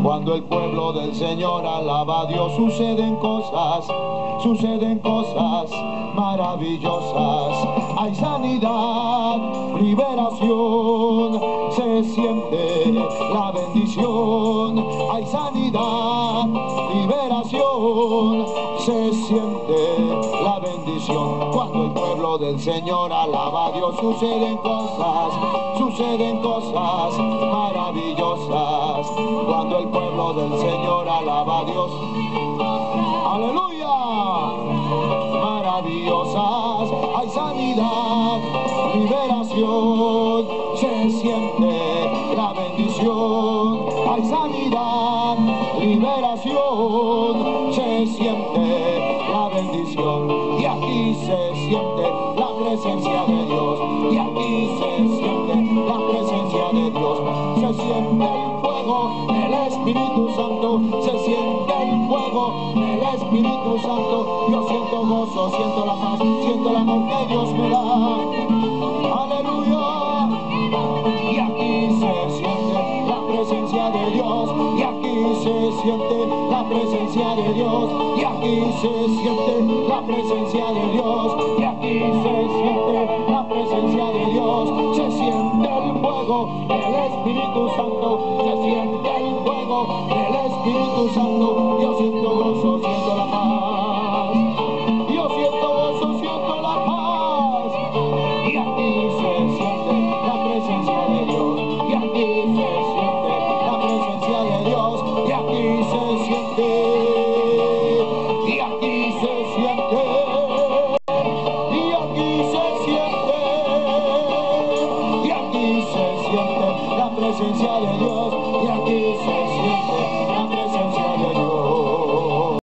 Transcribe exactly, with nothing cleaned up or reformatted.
Cuando el pueblo del Señor alaba a Dios, suceden cosas, suceden cosas maravillosas. Hay sanidad, liberación, se siente la bendición. Hay sanidad, liberación, se siente la bendición. Cuando el pueblo del Señor alaba a Dios, suceden cosas, suceden cosas maravillosas. Cuando el pueblo del Señor alaba a Dios, aleluya, maravillosas. Hay sanidad, liberación, se siente la bendición. Hay sanidad, liberación, se siente la bendición. Y aquí se siente la presencia de Dios. Y aquí se siente la presencia de Dios. Se siente el fuego del Espíritu Santo. Se siente el fuego del Espíritu Santo. Yo siento gozo, siento la paz, siento el amor que Dios me da. Aleluya. Y aquí se siente la presencia de Dios. Y aquí se siente la presencia de Dios. Y aquí se siente la presencia de Dios. Y aquí se siente la presencia de Dios. Se siente el fuego del Espíritu Santo. Se siente el fuego del Espíritu Santo. Yo siento gozo, siento la paz. Yo siento gozo, siento la paz. Y aquí se siente la presencia de Dios. Y aquí se siente la presencia de Dios. Y aquí se siente. Y aquí se siente. Y aquí se siente. Y aquí se siente la presencia de Dios.